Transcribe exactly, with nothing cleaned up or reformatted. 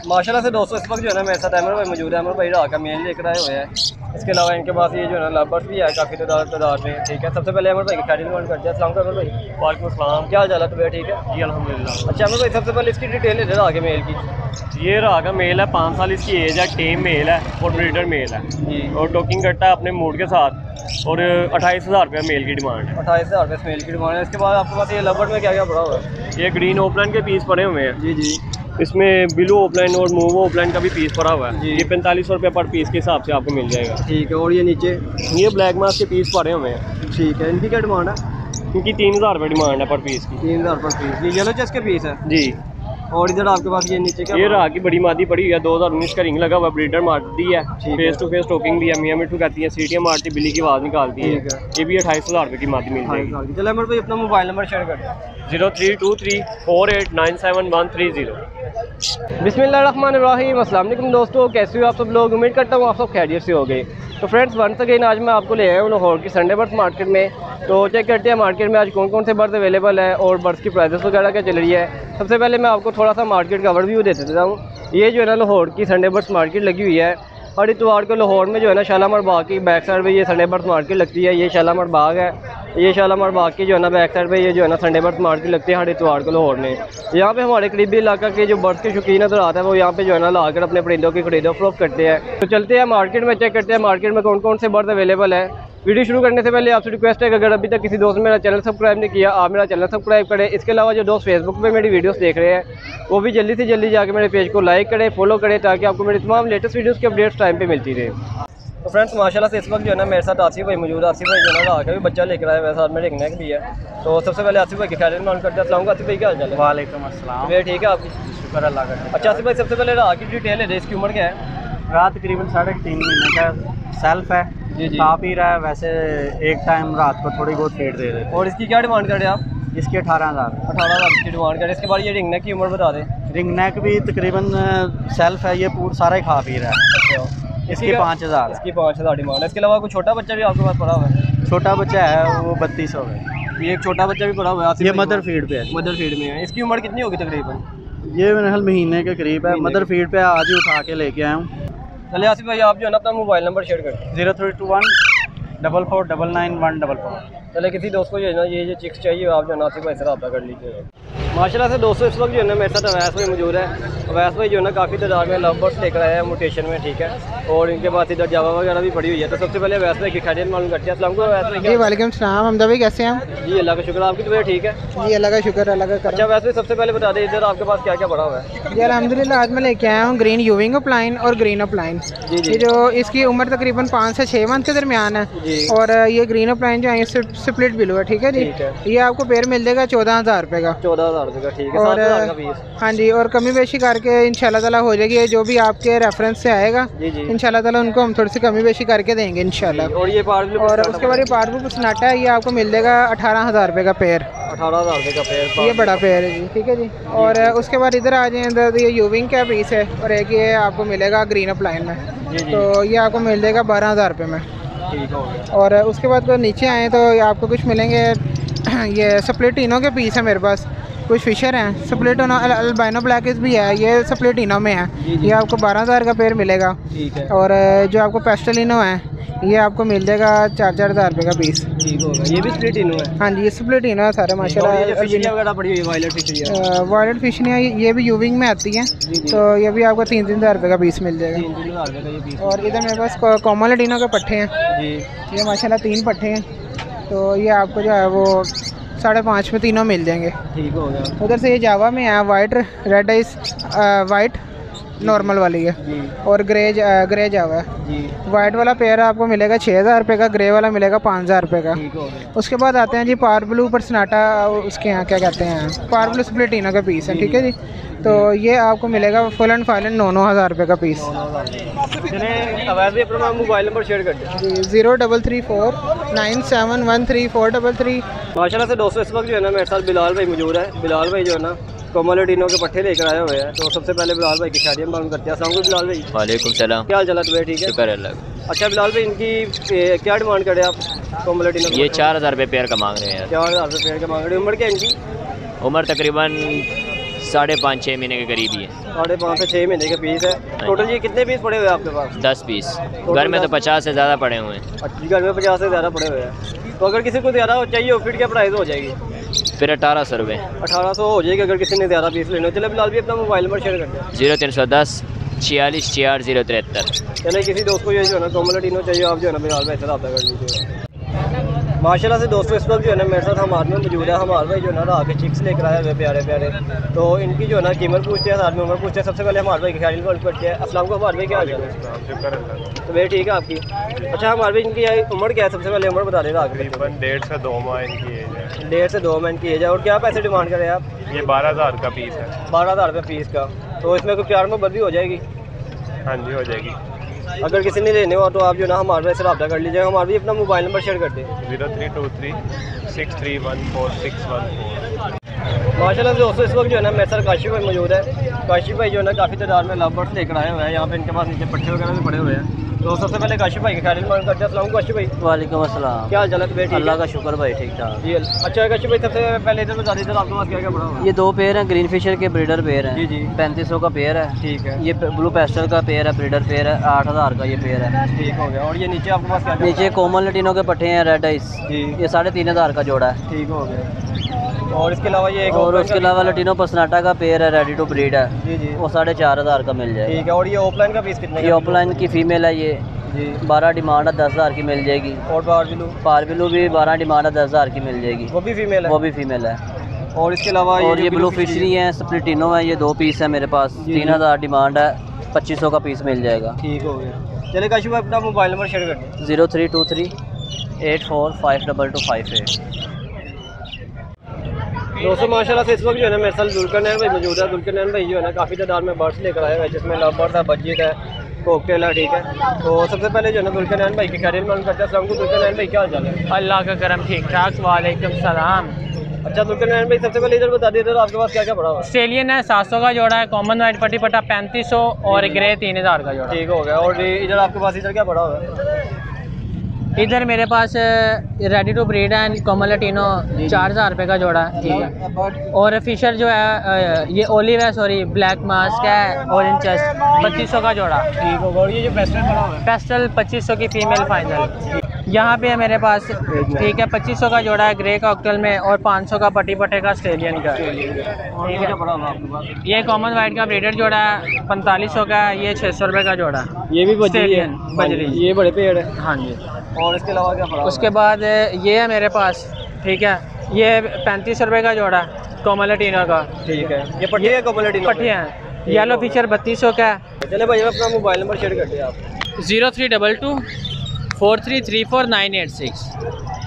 माशाल्लाह से दोस्तों इस वक्त जो है ना मेरे साथ अमर भाई मौजूद है। अमर भाई राह का मेल लेकर आए हुए हैं। इसके अलावा इनके पास ये जो है ना लवर्स भी है काफ़ी तादाद तादाद में। ठीक है, सबसे पहले अमर भाई की खैरियत मालूम करते हैं। अस्सलाम वालेकुम अमर भाई। वालेकुम अस्सलाम। क्या हाल चाल है? तो ठीक है जी अल्हम्दुलिल्लाह। अच्छा अमर भाई, सबसे पहले इसकी डिटेल है राह के मेल की। ये राह का मेल है, पाँच साल इसकी एज है, टेम मेल है और ब्रीडर मेल है जी। और टोकिंग करता है अपने मूड के साथ और अट्ठाईस हज़ार रुपये मेल की डिमांड है। अट्ठाईस हज़ार रुपये मेल की डिमांड है। इसके बाद आपके पास ये लवर्ड में क्या क्या पड़ा हुआ है? ये ग्रीन ओपलाइन के पीस पड़े हुए हैं। जी जी। इसमें ब्लू ओपलाइन और मूव ओपलाइन का भी पीस पड़ा हुआ है। जी। ये पैंतालीस सौ रुपये पर पीस के हिसाब से आपको मिल जाएगा। ठीक है, और ये नीचे ये ब्लैक मास के पीस पड़े हुए हैं। ठीक है, इनकी क्या डिमांड है? क्योंकि तीन हज़ार रुपये डिमांड है पर पीस की। तीन हज़ार पर पीस। ये येलो चेस के पीस है जी। और इधर आपके पास ये नीचे क्या? ये राह की बड़ी मादी पड़ी हुई है, दो हज़ार उन्नीस का रिंग लगा हुआ, ब्रीडर मारती है, फेस टू फेस टोकिंग दी है, मियाँ मिट्टू कहती है, सीटियाँ मारती, बिल्ली की आवाज़ निकालती है। ये भी अट्ठाईस हज़ार रुपये की मादी मिल जाएगी। चलो अमर भाई अपना मोबाइल नंबर शेयर कर दें। Zero three two three four eight nine seven one three zero. बिस्मिल्लाहिर्रहमानिर्रहीम। अस्सलाम वालेकुम दोस्तों, कैसे हो आप सब लोग? उम्मीद करता हूँ आप सब खैरियत से हो गए। तो फ्रेंड्स वंस अगेन आज मैं आपको ले आया हूँ लाहौर की संडे बर्ड्स मार्केट में। तो चेक करते हैं मार्केट में आज कौन कौन से बर्ड्स अवेलेबल है और बर्ड्स की प्राइसेस वगैरह क्या चल रही है। सबसे पहले मैं आपको थोड़ा सा मार्केट का ओवरव्यू दे देता हूँ। ये जो है ना लाहौर की संडे बर्ड्स मार्केट लगी हुई है हर इतवार को लाहौर में जो है ना शालामार बाग की बैक साइड पे ये संडे बर्ड्स मार्केट लगती है। ये शालामार बाग है, ये शालामार बाग की जो है ना बैक साइड पे ये जो है ना संडे बर्ड्स मार्केट लगती है हर इतवार को लाहौर में। यहाँ पे हमारे करीबी इलाका के जो बर्ड्स के शौकीन नजर आता है वो यहाँ पे जो है ना लाकर अपने परिंदों की खरीदो फरोख्त करते हैं। तो चलते हैं मार्केट में, चेक करते हैं मार्केट में कौन कौन से बर्ड्स अवेलेबल है। वीडियो शुरू करने से पहले आपसे रिक्वेस्ट है कि अगर अभी तक किसी दोस्त ने मेरा चैनल सब्सक्राइब नहीं किया, आप मेरा चैनल सब्सक्राइब करें। इसके अलावा जो दोस्त फेसबुक पे मेरी वीडियोस देख रहे हैं वो भी जल्दी से जल्दी जाकर मेरे पेज को लाइक करें, फॉलो करें, ताकि आपको मेरी तमाम लेटेस्ट वीडियोस की अपडेट्स टाइम पे मिलती रहे। तो फ्रेंड्स माशाल्लाह से इस वक्त जो है ना मेरे साथ आसिफ भाई मौजूद है। आसिफ भाई जो है ना आके भी बच्चा लेकर आया है, साथ में एक नेक भी है। तो सबसे पहले आसिफ भाई की खैरियत मालूम करते हैं। अस्सलाम वालेकुम आसिफ भाई, क्या हाल चाल है? वालेकुम अस्सलाम। ये ठीक है आपकी? शुक्र अल्लाह का। अच्छा आसिफ भाई, सबसे पहले राह की डिटेल है, इसकी उम्र क्या है? रात तकरीबन साढ़े तीन महीने का सेल्फ है। जी जी। खा पी रहा है, वैसे एक टाइम रात को थोड़ी बहुत फीड दे देते। और इसकी क्या डिमांड कर रहे हैं आप? इसकी अठारह हज़ार अठारह हज़ार की डिमांड कर रहे हैं। इसके बाद ये रिंग नेक की उम्र बता दें। रिंग नेक भी तकरीबन सेल्फ है, ये पूरा सारा ही खा पी रहा है। इसकी पाँच हज़ार इसकी पाँच हज़ार डिमांड है। इसके अलावा कोई छोटा बच्चा भी आपके पास पड़ा हुआ है? छोटा बच्चा है वो बत्तीस हो गए। ये एक छोटा बच्चा भी पड़ा हुआ है। ये मदर फीड पे है। मदर फीड में है। इसकी उम्र कितनी होगी तकरीबन? ये मेरे ख्याल महीने के करीब है। मदर फीड पे आज ही उठा के लेके आया हूँ। चलिए आसिफ भाई आप जो है ना अपना मोबाइल नंबर शेयर करते हैं। Zero three two one double four double nine one double four. चले किसी दोस्त को जो है ना ये जो चिक्स चाहिए आप जो है ना आसिफ भाई से रब्ता कर लीजिए। माशाल्लाह से दोस्तों इस वक्त जो है ना मेरे साथ अवैस भाई मौजूद है। अवैस भाई जो है ना काफ़ी तादाद में लव बर्ड्स लेकर आए हैं म्यूटेशन में। ठीक है, और इनके पास इधर जावा वगैरह भी पड़ी हुई है। तो सबसे पहले अवैस भाई की खैरियत मालूम करते हैं। अस्सलाम वालेकुम। जी वालेकुम सलाम। हमदा भाई कैसे हैं? जी अल्लाह का शुक्र, आपकी तबीयत ठीक है? जी अल्लाह का शुक्र, अल्लाह का करम। अच्छा वैसे सबसे पहले बता दें इधर आपके पास क्या क्या पड़ा हुआ है? जी अल्हम्दुलिल्लाह आज मैं लेके आया हूँ ग्रीन यूविंग अपलाइन और ग्रीन अपलाइन। ये जो इसकी उम्र तकरीबन पाँच से छः मंथ के दरमियान है। और ये ग्रीन अपलाइन जो है स्प्लिट बिलू है। ठीक है जी, ये आपको पेयर मिल जाएगा चौदह हज़ार रुपये का। चौदह हज़ार रुपये का, ठीक है। और हाँ जी, और कमी बेशी करके इंशाल्लाह ताला हो जाएगी। जो भी आपके रेफरेंस से आएगा इंशाल्लाह ताला उनको हम थोड़ी सी कमी बेशी करके देंगे इंशाल्लाह। और ये पार और उसके बाद ये पारबू सनाटा है, ये आपको मिल जाएगा अठारह हज़ार रुपये का पेयर। अठारह हज़ार रुपये का पेयर, ये बड़ा पेयर है जी। ठीक है जी। और उसके बाद इधर आ जाए, इधर ये यूविंग का पीस है और एक ये आपको मिलेगा ग्रीन अपलाइन में। तो ये आपको मिल जाएगा बारह हज़ार रुपये में। ठीक हो गया। और उसके बाद तो नीचे आए तो आपको कुछ मिलेंगे ये स्प्लिटिनो के पीस है मेरे पास। कुछ फिशर हैं, स्प्लिटिनो अल्बाइनो ब्लैकिस भी है, ये स्प्लिटिनो में है। ये आपको बारह हज़ार का पेयर मिलेगा। ठीक है। और जो आपको पेस्टलिनो है ये आपको मिल जाएगा चार चार हज़ार रुपये का पीस। ठीक होगा। ये भी स्प्लिटिनो है? हाँ जी, ये स्प्लिटिनो है सारे माशाल्लाह। वगैरह पड़ी हुई है वायलेट फिशरियाँ? वायलेट फिशरियाँ ये भी यूविंग में आती हैं। तो ये भी आपको तीन तीन हज़ार रुपये का पीस मिल जाएगा। तीन तीन हज़ार रुपये का ये पीस। और इधर मेरे पास कोमोलेडिनो के पट्टे हैं जी, ये माशाल्लाह तीन पट्टे हैं। तो ये आपको जो है वो साढ़े पाँच में तीनों मिल जाएंगे। ठीक हो गया। उधर से ये जावा में है, white red eyes white normal वाली है और ग्रे ग्रे जावा है जी। वाइट वाला पेयर आपको मिलेगा छः हज़ार रुपये का, ग्रे वाला मिलेगा पाँच हज़ार रुपये का। उसके बाद आते हैं जी पार ब्लू पर सनाटा, उसके यहाँ क्या कहते हैं पार ब्लू स्प्लिटिनो का पीस है। ठीक है जी, तो ये आपको मिलेगा फुल एंड फाइनल नौ नौ हज़ार रुपये का पीस। अपना मोबाइल नंबर शेयर कर दें जी, zero double three four nine seven one three four double three. माशाल्लाह से दोस्तों इस वक्त जो है ना मेरे साथ बिलाल भाई मौजूद है। बिलाल भाई जो है ना कोमोलेडिनो के पट्टे लेकर आए हुए हैं। तो सबसे पहले बिलाल भाई की खैरियत मालूम करते हैं। अस्सलाम वालेकुम बिलाल भाई। वालेकुम सलाम। क्या हाल चाल है? ठीक है, शुक्र अल्लाह। अच्छा बिलाल भाई इनकी क्या डिमांड करे आप कोमोलेडिनो? ये चार हज़ार रुपये पेयर का मांग रहे हैं। चार हज़ार रुपये पेयर का मांग रहे हैं। उम्र क्या इनकी? उम्र तकरीबन साढ़े पाँच छः महीने के करीब ही है। साढ़े पाँच से छः महीने के पीस है। टोटल ये कितने पीस पड़े हुए हैं आपके पास? दस पीस। घर में तो पचास से ज़्यादा पड़े हुए हैं। अच्छा, घर में पचास से ज़्यादा पड़े हुए हैं। तो अगर किसी को ज़्यादा चाहिए फिर क्या प्राइस हो जाएगी? फिर अठारह सौ रुपये। अठारह सौ हो जाएगी अगर किसी ने ज़्यादा पीस लेने हो। चले फिलहाल भी अपना मोबाइल नंबर शेयर करते हैं। जीरो तीन सौ दस छियालीस छियार जीरो तिहत्तर। चले किसी दोस्त को ये जो है ना कोमल लटीनो चाहिए, आप जो है ना फिलहाल में रब्ता कर लीजिएगा। माशाल्लाह से दोस्तों इस वक्त जो है ना मेरे साथ हमारे में मौजूद है हमारे भाई जो है ना राह के चिक्स लेकर आए हुए प्यारे प्यारे। तो इनकी जो है ना कीमत पूछते हैं, साथ में उम्र पूछते हैं। सबसे पहले हमारे भाई की ख्याल करते हैं। अस्सलाम को हमारे भाई क्या हाल है? तो भाई ठीक है आपकी। अच्छा हमारे भाई इनकी उम्र क्या है? सबसे पहले उम्र बता दें। तकरीबन डेढ़ से दो माह इनकी एज है। डेढ़ से दो माह इनकी एज है। और क्या पैसे डिमांड करें आप? ये बारह हज़ार का पीस है। बारह हज़ार रुपये पीस का। तो इसमें कोई प्यार मोहब्बत भी हो जाएगी? हाँ जी हो जाएगी। अगर किसी ने लेने हो तो आप जो ना हमारे भाई से रब्ता कर लीजिएगा। हमारे भी अपना मोबाइल नंबर शेयर कर दें। Zero three two three six three one four six one four. माशाल्लाह से दोस्तों इस वक्त जो है ना मेरे साथ काशी भाई मौजूद है। काशी भाई जो है ना काफ़ी तादाद में लव बर्ड्स लेकर आए हुए हैं। यहाँ पे इनके पास नीचे पट्टे वगैरह भी पड़े हुए हैं। तो सबसे पहले काशी भाई के ख्याल करते हैं। अस्सलाम काशी भाई। वालेकुम अस्सलाम। क्या हाल चाल है? तो बेटी अल्लाह का शुक्र भाई, ठीक ठाक। जी अच्छा काशी भाई सबसे पहले इधर बता दीजिए आपके पास क्या क्या पड़ा हुआ है? ये दो पेयर हैं, ग्रीन फिशर के ब्रीडर पेयर हैं। जी जी पैंतीस सौ का पेयर है। ठीक है। ये ब्लू पेस्टल का पेयर है, ब्रीडर पेयर है, आठ हज़ार का ये पेयर है। ठीक हो गया। और ये नीचे आपके पास क्या क्या? नीचे कोमल लटीनो के पट्टे हैं रेड आइस, जी ये साढ़े तीन हज़ार का जोड़ा है। ठीक हो गया। और इसके अलावा ये एक और उसके अलावा लटीनो पसनाटा का पेयर है, रेडी टू ब्रीड है, जी जी वो साढ़े चार हज़ार का मिल जाएगा। ठीक है। और ये ऑफलाइन का पीस कितने ये ऑफलाइन की फीमेल है, ये जी बारह डिमांड है, दस हज़ार की मिल जाएगी। और बार बिलू पार बिलू भी बारह डिमांड है, दस हज़ार की मिल जाएगी। वो भी फीमेल है? वो भी फीमेल है। और इसके अलावा और जो ये ब्लू फिशरी है, स्प्लिटिनो है, ये दो पीस है मेरे पास, तीन हज़ार डिमांड है, पच्चीस सौ का पीस मिल जाएगा। ठीक हो गया। चलिए काशी भाई अपना मोबाइल नंबर शेयर कर दें। Zero three two three eight four five double two five eight. दोस्तों माशाल्लाह से इस वक्त जो है ना मेरे साथ जुल्करनैन भाई मौजूद है। जुल्करनैन भाई जो है ना काफ़ी तादाद में बर्ड्स लेकर आए हुए हैं, जिसमें लव बर्ड है, बजीत है, कोकटेल है। ठीक है। तो सबसे पहले जो है ना जुल्करनैन भाई की खैरियत मालूम करते हैं। अस्सलाम वालेकुम जुल्करनैन भाई, क्या हाल चाल है? अल्लाह का करम ठीक ठाक। वालेकुम सलाम। अच्छा जुल्करनैन भाई सबसे पहले इधर बता दीजिए आपके पास क्या क्या पड़ा हुआ है? ऑस्ट्रेलियन है, सात सौ का जोड़ा है, कॉमन वाइट पट्टी पट्टा पैंतीस सौ और ग्रे तीन हज़ार का जोड़ा। ठीक हो गया। और इधर आपके पास इधर क्या पड़ा हुआ है? इधर मेरे पास रेडी टू ब्रीड है, कॉमन लटीनो चार हज़ार रुपये का जोड़ा है। ठीक है। और फिशर जो है ये ओलिव है, सॉरी ब्लैक मास्क है, ऑरेंज चेस्ट, बत्तीस सौ का जोड़ा। ठीक होगा। और ये जो पेस्टल पड़ा हुआ है? पेस्टल पच्चीस सौ की फीमेल फाइनल यहाँ पे है मेरे पास। ठीक है। पच्चीस सौ का जोड़ा है ग्रे कॉकटेल में, और पाँच सौ का पट्टी पट्टे का ऑस्ट्रेलियन का। और ये क्या पड़ा हुआ है आपके पास? ये कॉमन वाइट का ब्रीडर जोड़ा है, पैंतालीस सौ का है, ये छः सौ रुपये का जोड़ा है। ये भी बजरी है? ऑस्ट्रेलियन बजरी। ये बड़े पेड़ है। हाँ जी। और इसके अलावा क्या पड़ा हुआ है? उसके बाद ये है मेरे पास। ठीक है। ये पैंतीस सौ रुपये का जोड़ा है कॉमन लटीनो का। ठीक है। ये पट्टी है कोमल लटीनो? पट्टियाँ हैं। येलो फिशर बत्तीस सौ का है। चले भाई अपना मोबाइल नंबर शेयर कर दिया आप। Zero three double two four three three four nine eight six.